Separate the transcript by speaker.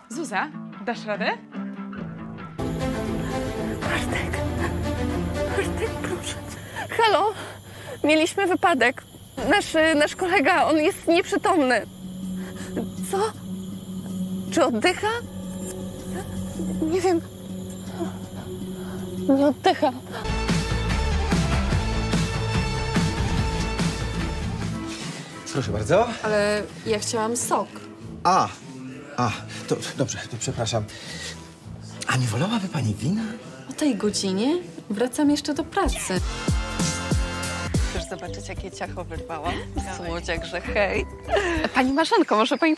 Speaker 1: Zuza, dasz radę?
Speaker 2: Bartek, proszę. Halo, mieliśmy wypadek. Nasz kolega, on jest nieprzytomny. Co? Czy oddycha? Nie wiem. Nie oddycha.
Speaker 3: Proszę bardzo.
Speaker 4: Ale ja chciałam sok.
Speaker 3: To dobrze, to przepraszam. A nie wolałaby pani wina?
Speaker 4: O tej godzinie wracam jeszcze do pracy.
Speaker 5: Chcesz zobaczyć, jakie ciacho wyrwałam? Słodziak, że hej.
Speaker 1: Pani Marzenko, może pani